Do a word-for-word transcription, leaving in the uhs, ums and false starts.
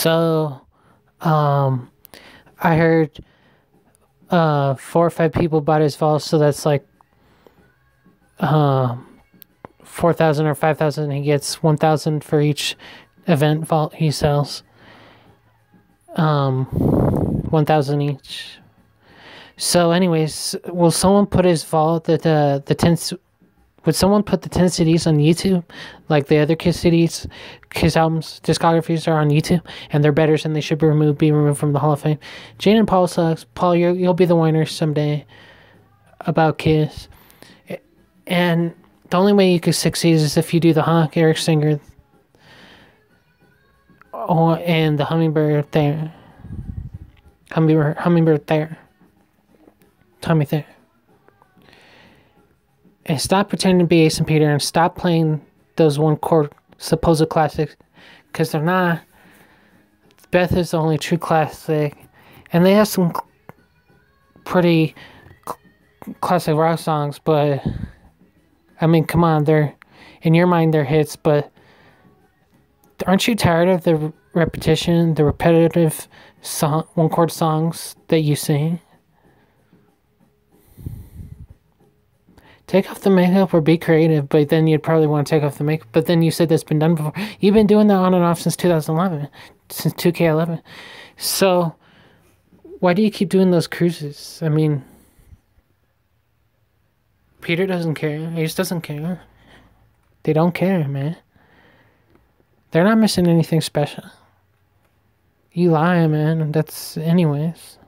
So, um, I heard uh four or five people bought his vault, so that's like um four thousand or five thousand. He gets one thousand for each event vault he sells. Um, one thousand each. So, anyways, will someone put his vault that the the ten? Would someone put the ten C Ds on YouTube, like the other Kiss C Ds? Kiss albums, discographies are on YouTube, and they're better, and they should be removed, be removed from the Hall of Fame. Jane and Paul sucks. Paul, you're, you'll be the winner someday about Kiss. And the only way you could succeed is if you do the Honk, Eric Singer, oh, and the Hummingbird there. Hummingbird, Hummingbird there. Tommy there. And stop pretending to be Ace and Peter and stop playing those one chord supposed classics, because they're not. Beth is the only true classic, and they have some pretty classic rock songs, but I mean, come on, they're in your mind they're hits, but aren't you tired of the repetition, the repetitive song, one chord songs that you sing? Take off the makeup or be creative, but then you'd probably want to take off the makeup. But then you said that's been done before. You've been doing that on and off since two thousand eleven, since two K eleven. So, why do you keep doing those cruises? I mean, Peter doesn't care. Ace doesn't care. They don't care, man. They're not missing anything special. You lie, man. That's anyways.